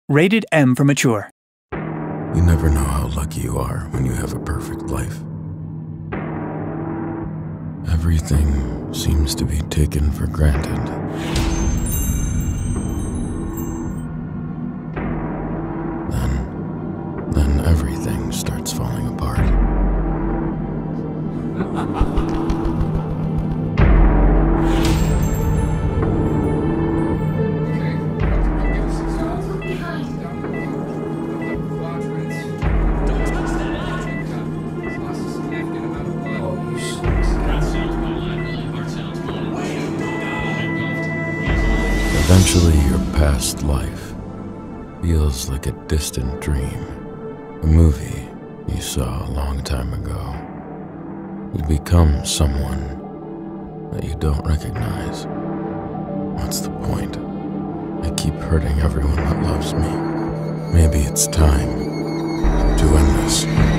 Rated M for mature. You never know how lucky you are when you have a perfect life. Everything seems to be taken for granted. Then everything starts falling apart. Eventually, your past life feels like a distant dream, a movie you saw a long time ago. You become someone that you don't recognize. What's the point? I keep hurting everyone that loves me. Maybe it's time to end this.